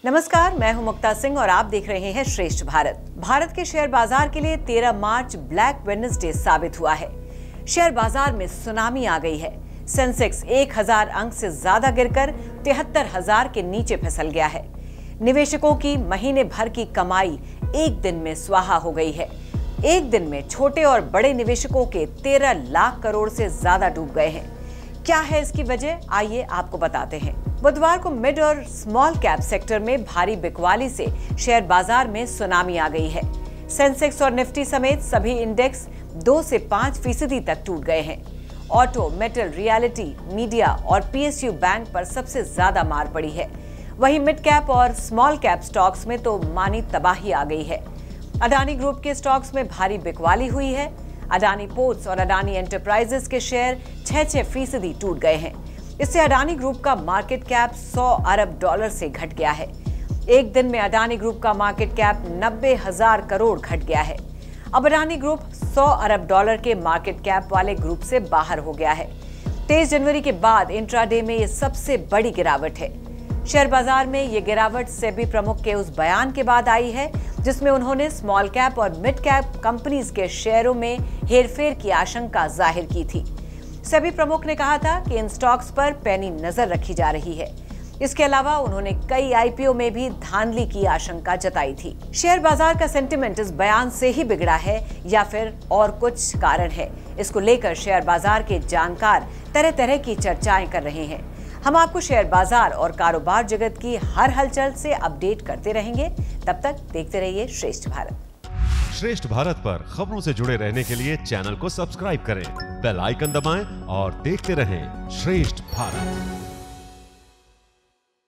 नमस्कार, मैं हूं मुक्ता सिंह और आप देख रहे हैं श्रेष्ठ भारत। भारत के शेयर बाजार के लिए 13 मार्च ब्लैक वेडनेसडे साबित हुआ है। शेयर बाजार में सुनामी आ गई है। सेंसेक्स 1000 अंक से ज्यादा गिरकर 73,000 के नीचे फिसल गया है। निवेशकों की महीने भर की कमाई एक दिन में स्वाहा हो गई है। एक दिन में छोटे और बड़े निवेशकों के 13 लाख करोड़ से ज्यादा डूब गए हैं। क्या है इसकी वजह, आइए आपको बताते हैं। बुधवार को मिड और स्मॉल कैप सेक्टर में भारी बिकवाली से शेयर बाजार में सुनामी आ गई है। सेंसेक्स और निफ्टी समेत सभी इंडेक्स 2 से 5% तक टूट गए हैं। ऑटो, मेटल, रियलिटी, मीडिया और पीएसयू बैंक पर सबसे ज्यादा मार पड़ी है। वहीं मिड कैप और स्मॉल कैप स्टॉक्स में तो मानी तबाही आ गई है। अडानी ग्रुप के स्टॉक्स में भारी बिकवाली हुई है। अडानी पोर्ट्स और अडानी एंटरप्राइजेस के शेयर 6% टूट गए हैं। इससे अडानी ग्रुप का मार्केट कैप $100 अरब से घट गया है। एक दिन में अडानी ग्रुप का मार्केट कैप 90,000 करोड़ घट गया है। अब अडानी ग्रुप $100 अरब के मार्केट कैप वाले ग्रुप से बाहर हो गया है। 23 जनवरी के बाद इंट्राडे में ये सबसे बड़ी गिरावट है। शेयर बाजार में ये गिरावट सेबी प्रमुख के उस बयान के बाद आई है जिसमें उन्होंने स्मॉल कैप और मिड कैप कंपनीज के शेयरों में हेरफेर की आशंका जाहिर की थी। सेबी प्रमुख ने कहा था कि इन स्टॉक्स पर पैनी नजर रखी जा रही है। इसके अलावा उन्होंने कई आईपीओ में भी धांधली की आशंका जताई थी। शेयर बाजार का सेंटिमेंट इस बयान से ही बिगड़ा है या फिर और कुछ कारण है, इसको लेकर शेयर बाजार के जानकार तरह तरह की चर्चाएं कर रहे हैं। हम आपको शेयर बाजार और कारोबार जगत की हर हलचल से अपडेट करते रहेंगे। तब तक देखते रहिए श्रेष्ठ भारत। श्रेष्ठ भारत पर खबरों से जुड़े रहने के लिए चैनल को सब्सक्राइब करें, बेल आइकन दबाएं और देखते रहें श्रेष्ठ भारत।